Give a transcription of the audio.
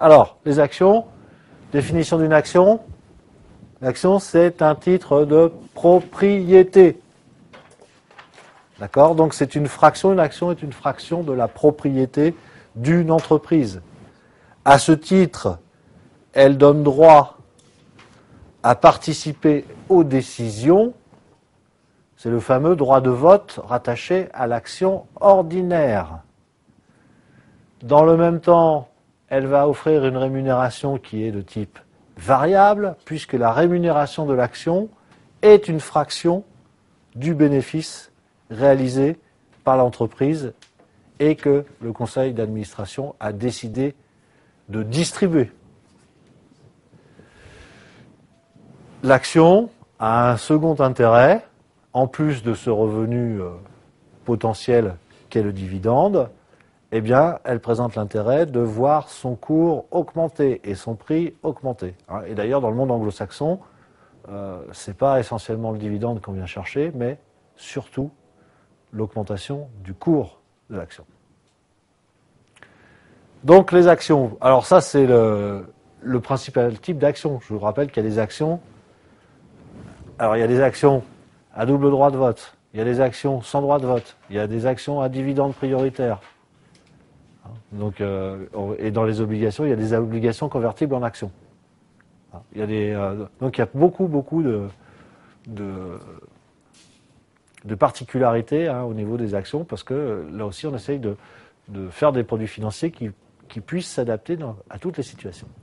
Alors, les actions, définition d'une action. L'action, c'est un titre de propriété. D'accord? Donc, c'est une fraction. Une action est une fraction de la propriété d'une entreprise. À ce titre, elle donne droit à participer aux décisions. C'est le fameux droit de vote rattaché à l'action ordinaire. Dans le même temps, elle va offrir une rémunération qui est de type variable, puisque la rémunération de l'action est une fraction du bénéfice réalisé par l'entreprise et que le conseil d'administration a décidé de distribuer. L'action a un second intérêt, en plus de ce revenu potentiel qu'est le dividende, eh bien, elle présente l'intérêt de voir son cours augmenter et son prix augmenter. Et d'ailleurs, dans le monde anglo-saxon, ce n'est pas essentiellement le dividende qu'on vient chercher, mais surtout l'augmentation du cours de l'action. Donc les actions, alors ça c'est le principal type d'action. Je vous rappelle qu'il y a des actions, alors il y a des actions à double droit de vote, il y a des actions sans droit de vote, il y a des actions à dividende prioritaire. Donc, et dans les obligations, il y a des obligations convertibles en actions. Il y a donc il y a beaucoup de particularités au niveau des actions, parce que là aussi on essaye de faire des produits financiers qui puissent s'adapter à toutes les situations.